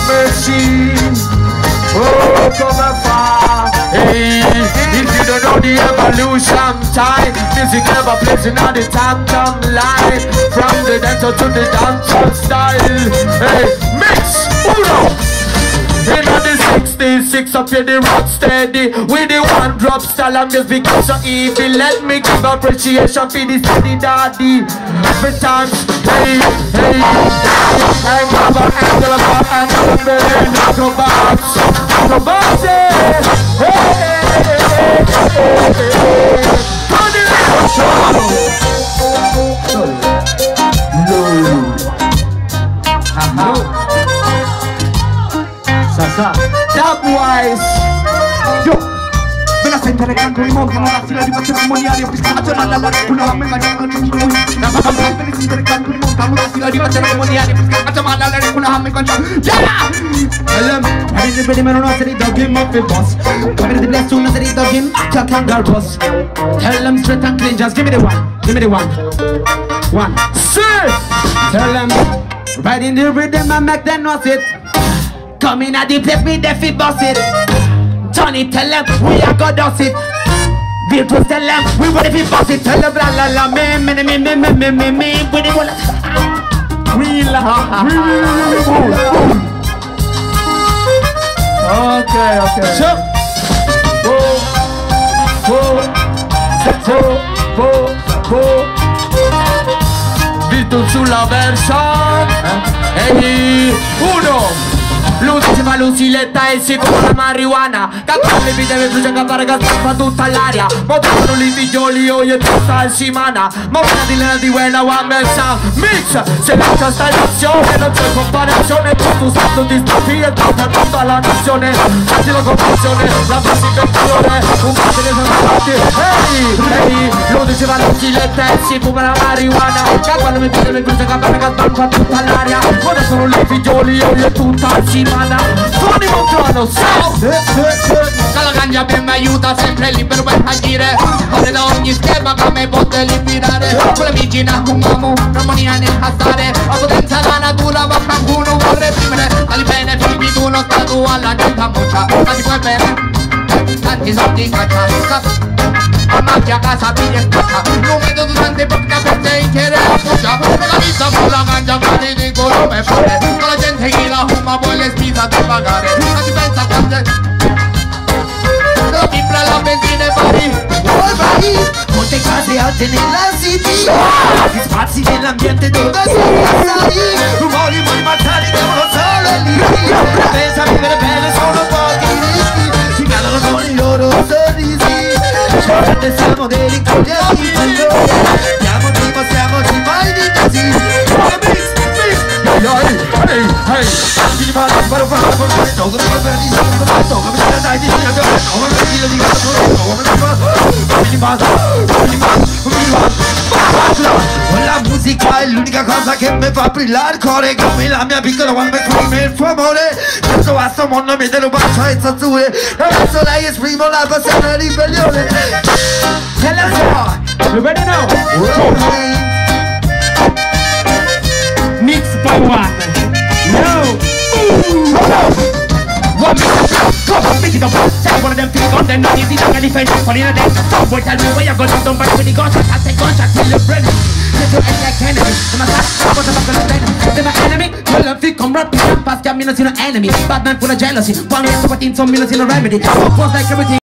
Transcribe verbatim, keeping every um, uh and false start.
mercy. Oh, come and far. Hey, if you don't know the evolution time, music never plays in all the tantrum line. From the dancer to the dancehall style. Hey, mix, uno. In the sixty-six up here the rock steady with the one drop style and music so evil. Let me give appreciation for the steady daddy. Every time, hey, hey, hey, grab an angle of our angle of the acrobats, acrobats, hey, hey, hey, hey, hey, turn it up, no, Sasa, that wise. Yo, me la sento regando i mondi, non la fila di matrimoniali, ho pescato la la una me la gana di noi. La mamma me la sento regando i mondi, non la fila di matrimoniali, ho pescato la la una me la yeah! Tell them, I didn't really know what to do, give me a boss. Come to the bless soon as I did him, Jack and girl boss. Tell them straight and clean, just give me the one, give me the one. One. Sir! Tell them, right in the rhythm and make them know it. Come in at the place, me the fit boss it. Johnny tell them, we are go dust it. Virtuous tell them, we ready fit boss it. Tell them, la la la, me, me, me, me, me, me, me, me, we the one. We la, we la. Okay, okay. So, go, go, go, go, go. Virtuous sulla version. Ehi, uno. L'ultima luciletta è sì come la marijuana. Cantare le vite mi brucia cantare che staffa tutta l'aria. Montano li figlioli io e tutta il simana. Montano di lena di quella one man sound mix. Se lascia sta nazione non c'è comparazione. Tutto stato di stafia e tutta tutta la nazione. Senti la comprensione, la musica è colore. Un po' che sono stati. Ehi, ehi, l'ultima luciletta è sì come la marijuana. Cantare le vite mi brucia cantare che staffa tutta l'aria. Montano li figlioli io e tutta il simana. Tony Montano, la ganja ben mi aiuta sempre libero per agire. Fuori da ogni schema che mi possa liberare. Con la vicina un uomo, armonia nel castare. La potenza della natura ma qualcuno vuole reprimere. Dali bene figli tu non stato alla gente muccia. Ma si può bene, tanti soldi in caccia. A macchia casa piglia e spacca. Non vedo durante porca per te intera la puccia. La vita con la ganja ma ti dico come fare. Con la gente che la fuma poi le spisa da pagare. Ma ti pensa quante la fibra la benzina e pari. Molte case alte nella city. Gli spazi nell'ambiente dove si sali. Rumori monumentali devono solo lì. Pensa a vivere bene sono pochi rischi. Si calano con i loro sorrisi. Certo siamo dei cogliati. Siamo dimostriamoci mai di così. Mix, mix. Hey, hey, hey. Fini male, sparo per la forza. Tolgo per per di santo. Tolgo per la dai di dio. Tolgo per di di gatto. Tolgo per di fatto. Fini male, fini male, fini male. La musica è l'unica cosa che mi fa brillare il cuore. Come la mia piccola quando mi come il tuo amore. Questo a sto mondo mi devo baciare e zazzure. Adesso lei esprimo la passione e ribellione. Tell us more. You ready now? Mix by one. No. One minute. Come on, pick it up. Say one of them things on them. Not easy to defend. Falling in them. Some boy tell me where you go. Don't fight with the guns. I take contract till you're ready. Let you end like enemy. I'm a fast. What's up? I'm gonna stand. They're my enemy. Well, if you come right behind, pass. Got me not see no enemy. Bad man full of jealousy. One man to put in some minutes in a remedy. Of course, like everything.